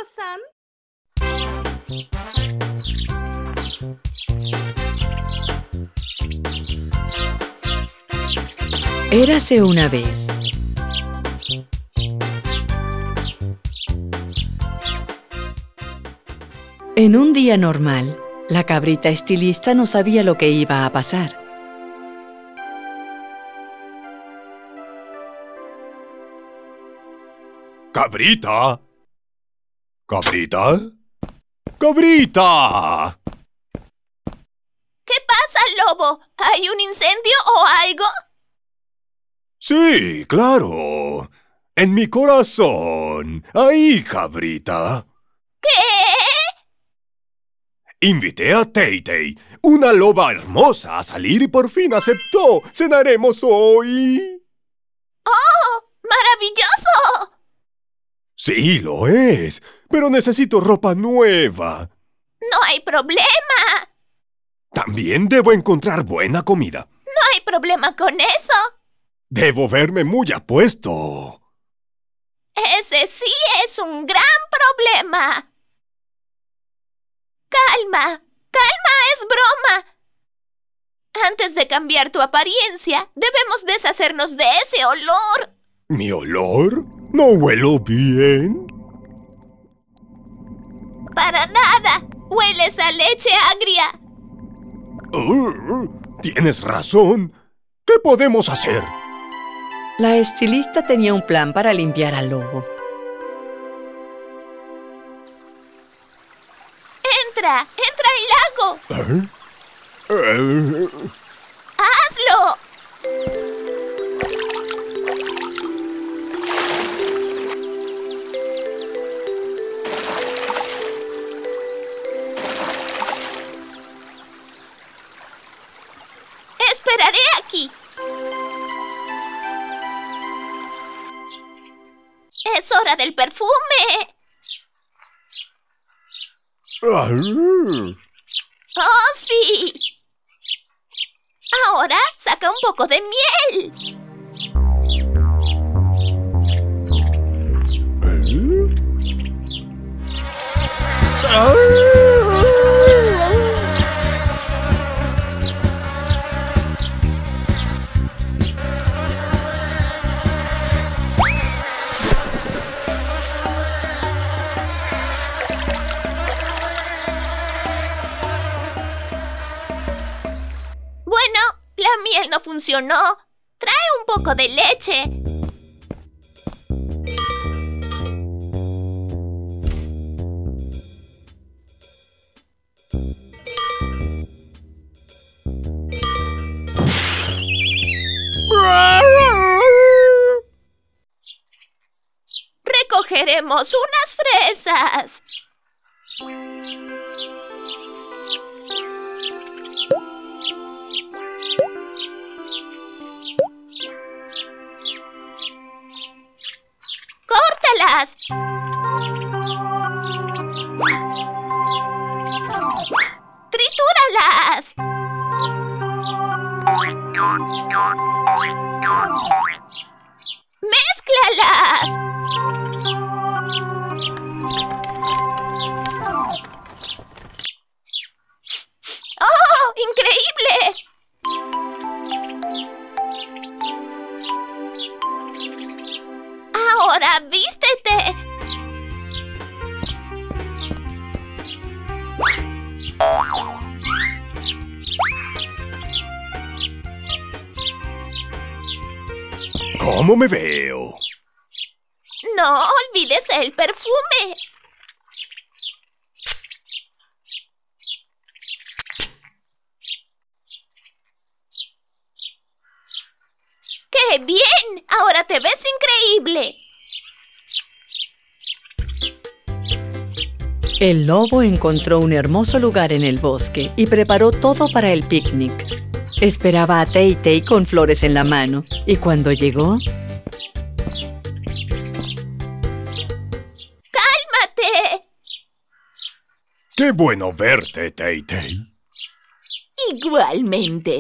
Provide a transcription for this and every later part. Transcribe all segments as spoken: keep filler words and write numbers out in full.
Tarzán? Érase una vez. En un día normal, la cabrita estilista no sabía lo que iba a pasar. ¿Cabrita? ¿Cabrita? ¡Cabrita! ¿Qué pasa, lobo? ¿Hay un incendio o algo? Sí, claro. En mi corazón. Ahí, cabrita. ¿Qué? Invité a Tay-Tay, una loba hermosa, a salir y por fin aceptó. ¡Cenaremos hoy! ¡Oh! ¡Maravilloso! Sí, lo es. Pero necesito ropa nueva. No hay problema. También debo encontrar buena comida. No hay problema con eso. Debo verme muy apuesto. Ese sí es un gran problema. Calma, calma, es broma. Antes de cambiar tu apariencia, debemos deshacernos de ese olor. ¿Mi olor? ¿No huelo bien? Para nada. Hueles a leche agria. Uh, tienes razón. ¿Qué podemos hacer? La estilista tenía un plan para limpiar al lobo. Entra, entra al lago. ¿Eh? Eh, ¡Hazlo! Esperaré aquí. Es hora del perfume. ah, ¡Oh, sí! Ahora saca un poco de miel. ah. Bueno, la miel no funcionó. Trae un poco de leche. Recogeremos unas fresas. ¡Córtalas! ¡Tritúralas! ¡Mézclalas! ¡Oh! ¡Increíble! Ahora vístete. ¿Cómo me veo? No olvides el perfume. ¡Qué bien! Ahora te ves increíble. El lobo encontró un hermoso lugar en el bosque y preparó todo para el picnic. Esperaba a Tay-Tay con flores en la mano, y cuando llegó... ¡Cálmate! ¡Qué bueno verte, Tay-Tay! Igualmente.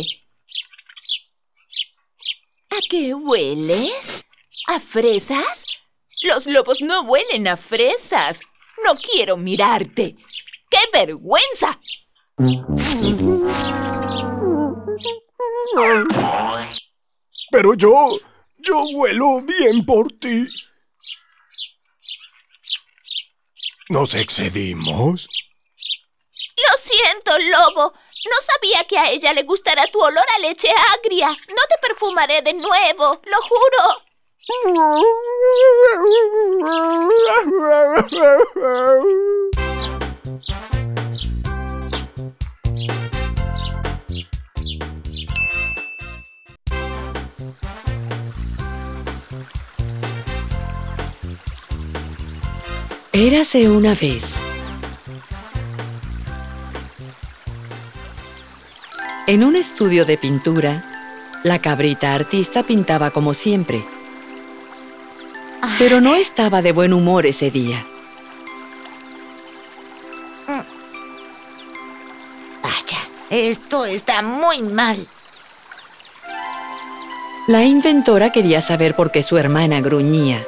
¿A qué hueles? ¿A fresas? Los lobos no huelen a fresas. No quiero mirarte. ¡Qué vergüenza! Pero yo... yo huelo bien por ti. ¿Nos excedimos? Lo siento, lobo. No sabía que a ella le gustara tu olor a leche agria. No te perfumaré de nuevo, lo juro. Érase una vez. En un estudio de pintura, la cabrita artista pintaba como siempre. Pero no estaba de buen humor ese día. Vaya, esto está muy mal. La inventora quería saber por qué su hermana gruñía.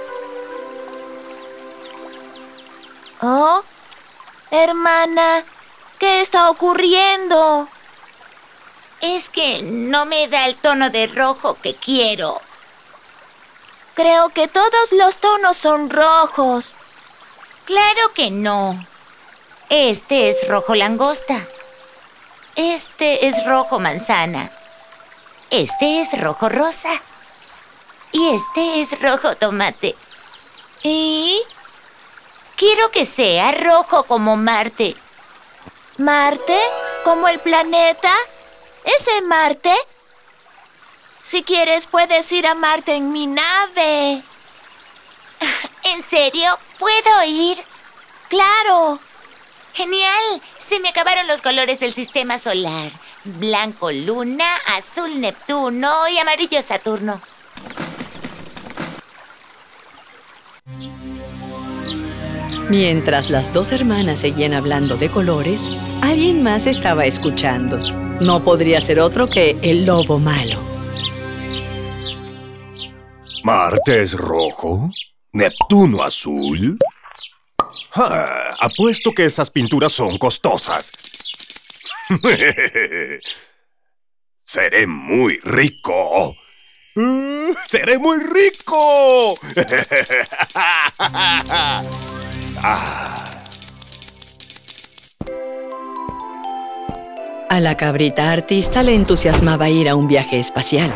¿Oh? Hermana, ¿qué está ocurriendo? Es que no me da el tono de rojo que quiero. Creo que todos los tonos son rojos. Claro que no. Este es rojo langosta. Este es rojo manzana. Este es rojo rosa. Y este es rojo tomate. ¿Y? Quiero que sea rojo como Marte. ¿Marte? ¿Como el planeta? ¿Ese Marte? Si quieres, puedes ir a Marte en mi nave. ¿En serio? ¿Puedo ir? ¡Claro! ¡Genial! Se me acabaron los colores del sistema solar. Blanco Luna, azul Neptuno y amarillo Saturno. Mientras las dos hermanas seguían hablando de colores, alguien más estaba escuchando. No podría ser otro que el lobo malo. ¿Marte es rojo? ¿Neptuno azul? Ah, apuesto que esas pinturas son costosas. Seré muy rico. Uh, ¡Seré muy rico! ah. A la cabrita artista le entusiasmaba ir a un viaje espacial.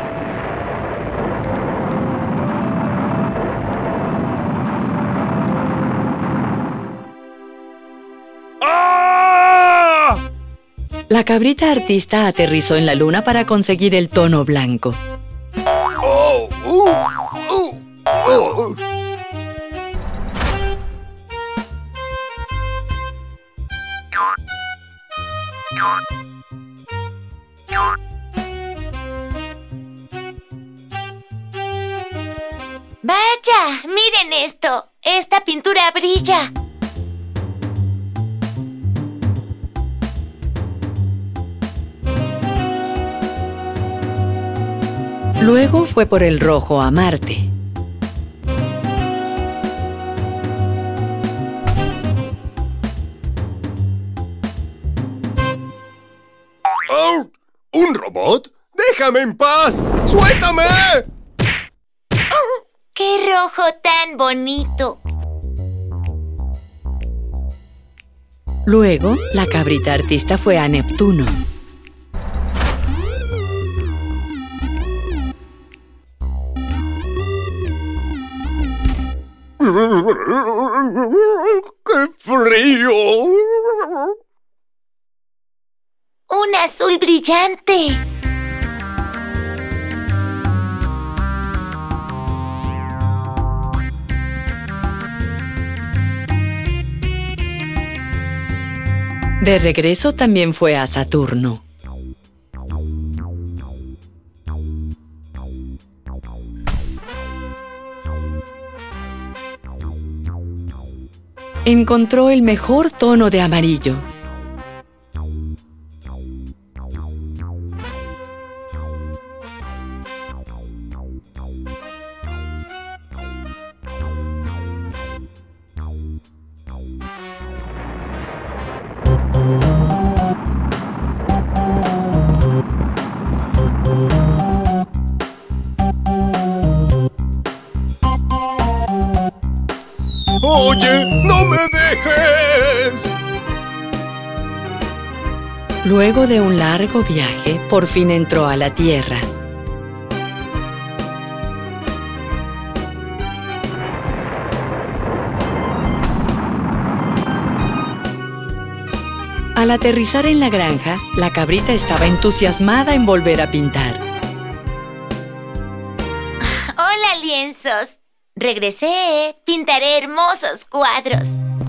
¡Ah! La cabrita artista aterrizó en la luna para conseguir el tono blanco. Oh, uh, uh, oh. ¡Vaya! ¡Miren esto! ¡Esta pintura brilla! Luego fue por el rojo a Marte. Oh, ¿un robot? ¡Déjame en paz! ¡Suéltame! ¡Qué rojo tan bonito! Luego, la cabrita artista fue a Neptuno. ¡Qué frío! ¡Un azul brillante! De regreso también fue a Saturno. Encontró el mejor tono de amarillo. ¡Oye, no me dejes! Luego de un largo viaje, por fin entró a la Tierra. Al aterrizar en la granja, la cabrita estaba entusiasmada en volver a pintar. ¡Hola, lienzos! Regresé. Pintaré hermosos cuadros.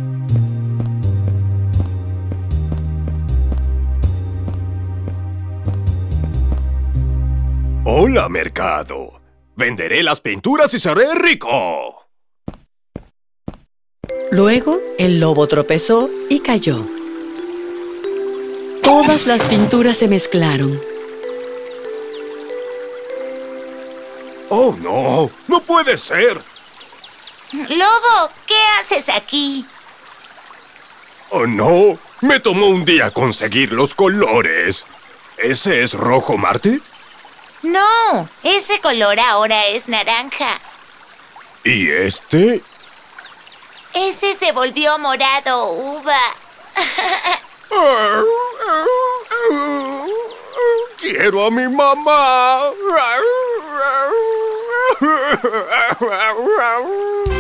¡Hola, mercado! Venderé las pinturas y seré rico. Luego, el lobo tropezó y cayó. Todas las pinturas se mezclaron. ¡Oh, no! ¡No puede ser! Lobo, ¿qué haces aquí? ¡Oh, no! Me tomó un día conseguir los colores. ¿Ese es rojo Marte? No, ese color ahora es naranja. ¿Y este? Ese se volvió morado uva. ¡Quiero a mi mamá!